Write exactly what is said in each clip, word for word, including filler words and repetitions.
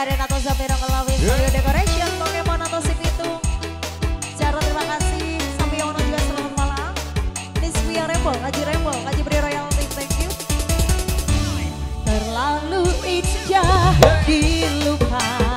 Raden atau Zamira Kelawin Studio Decoration Pokemon atau si Pitung. Secara terima kasih sampai Yono juga selamat malam. Niswia Rembol, Haji Rembol, Haji Beri Royalty, thank you. Terlalu indah dilupakan.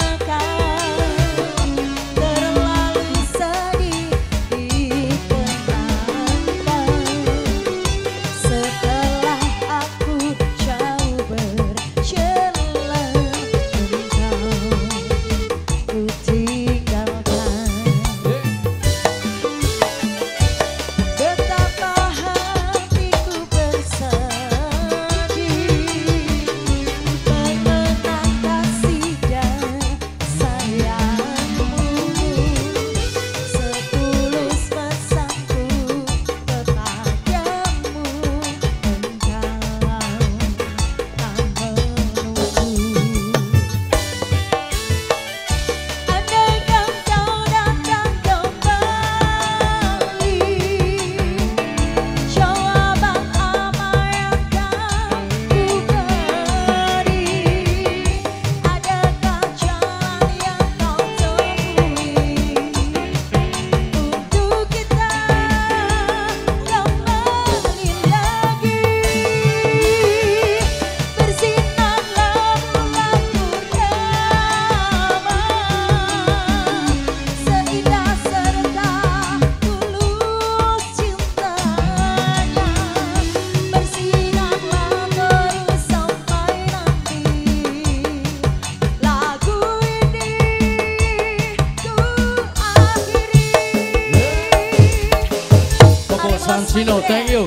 Sansino, thank you.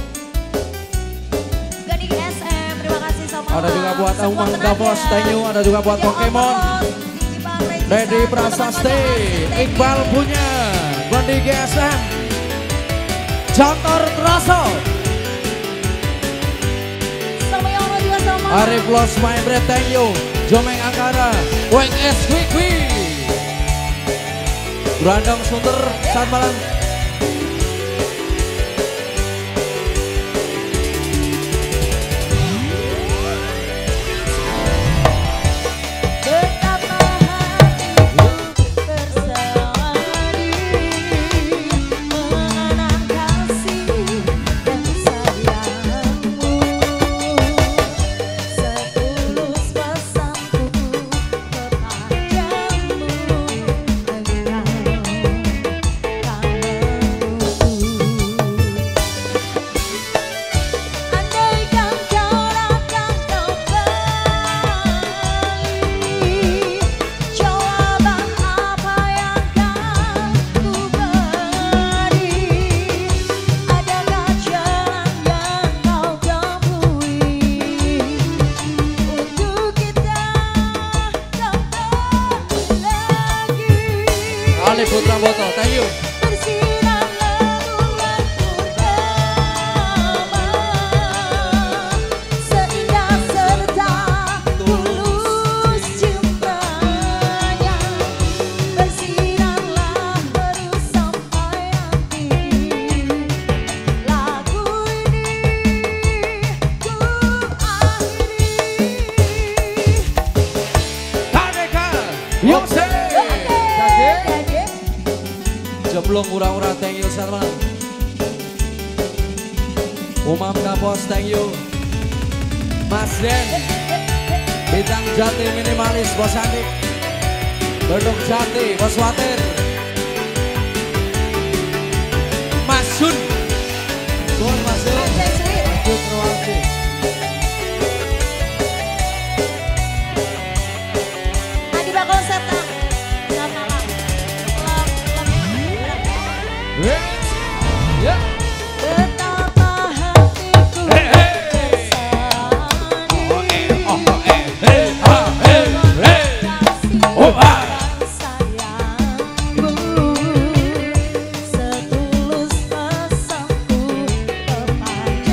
Gani S M, terima kasih sama. Ada juga buat Umang Davos, thank you. Ada juga buat Pokemon. Dedi Prasasti, Iqbal punya, Gandhi G S M, Jantor Traso, sama Yono juga sama. Arif Los Maimbre, thank you. Jomeng Angkara, Weng S Kwikwi, Brandang Sunter, saat malam. Ali Putra Boto, thank you. Jeblong ura-ura, thank you sama. Umam Kapos, thank you. Mas Den, Bintang Jati Minimalis, Bos Andik, Bedok Jati, Bos Watir, Mas Sun, Sun Mas Sun, lanjut Ruangsi. Adi Bakal Setan, selamat malam. Yeah. Betapa hatiku setulus pesanku kepada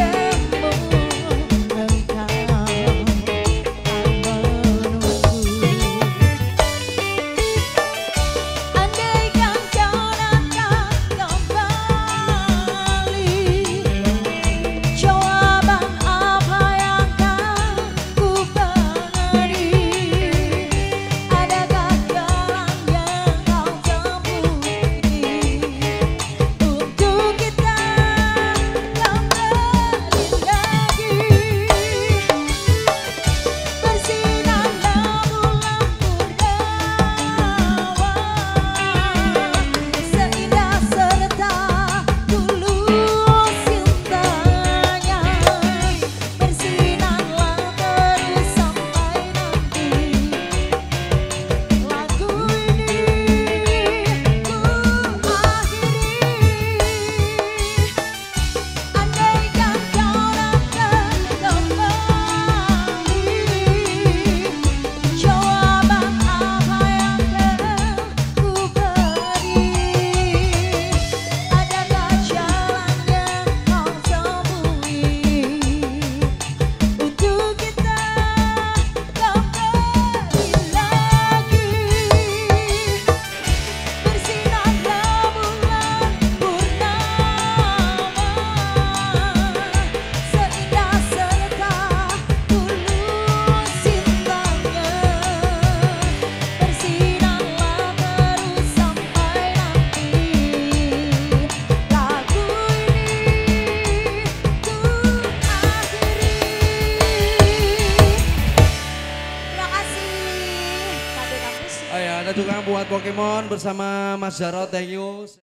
ada juga buat Pokemon bersama Mas Jarot, thank you.